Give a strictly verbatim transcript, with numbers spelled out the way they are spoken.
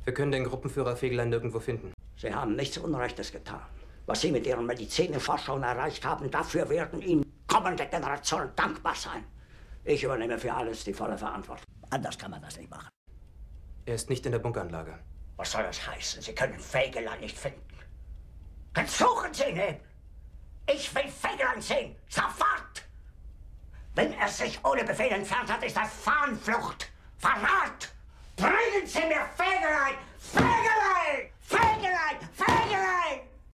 Wir können den Gruppenführer Fegelein nirgendwo finden. Sie haben nichts Unrechtes getan. Was Sie mit Ihren Medizinforschungen erreicht haben, dafür werden Ihnen kommende Generationen dankbar sein. Ich übernehme für alles die volle Verantwortung. Anders kann man das nicht machen. Er ist nicht in der Bunkeranlage. Was soll das heißen? Sie können Fegelein nicht finden. Dann suchen Sie ihn eben. Ich will Fegelein sehen. Sofort! Wenn er sich ohne Befehl entfernt hat, ist das Fahnenflucht. Verrat! Bringen Sie mir Fegelein! Fegelein!